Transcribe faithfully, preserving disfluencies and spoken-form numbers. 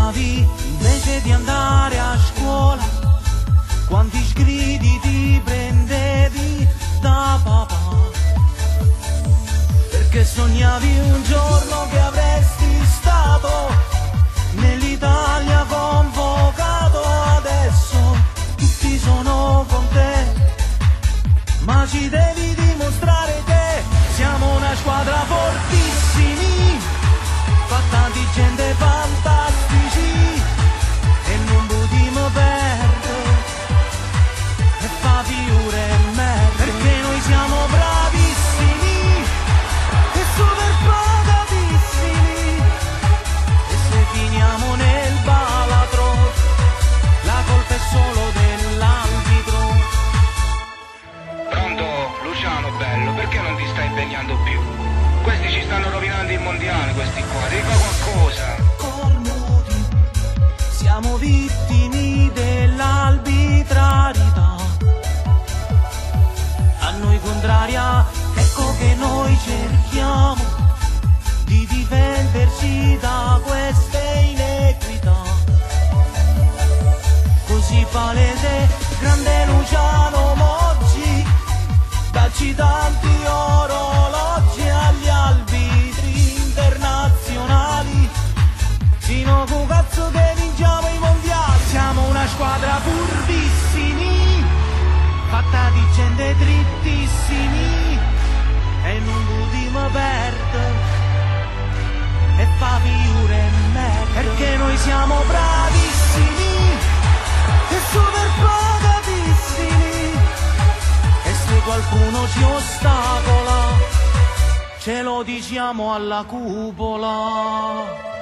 sognavi invece di andare a scuola, quanti sgridi ti prendevi da papà, perché sognavi un giorno che avresti stato nell'Italia convocato. Adesso tutti sono con te, ma ci devi dimostrare te. Siamo una squadra fortissimi, fatta di gente fantastici, e non potremo perdere e fa figure e merda, perché noi siamo bravissimi e super pagatissimi, e se finiamo nel balatro la colpa è solo dell'arbitro. Pronto, Luciano bello, perché non ti stai impegnando più? Questi ci stanno rovinando il mondiale, questi qua, dica qualcosa. Cornuti, siamo vittime dell'arbitrarietà, a noi contraria, ecco che noi cerchiamo di difenderci da queste inequità. Così palese, grande Luciano Moggi, dacci tanti orologi agli arbitri internazionali, sino a cazzo che vinciamo i mondiali. Siamo una squadra furbissimi, fatta di gente drittissimi, e non potremo perdere e fa figure e merda, perché noi siamo bravissimi e super pagatissimi, e se qualcuno ci ostacola ce lo diciamo alla cupola.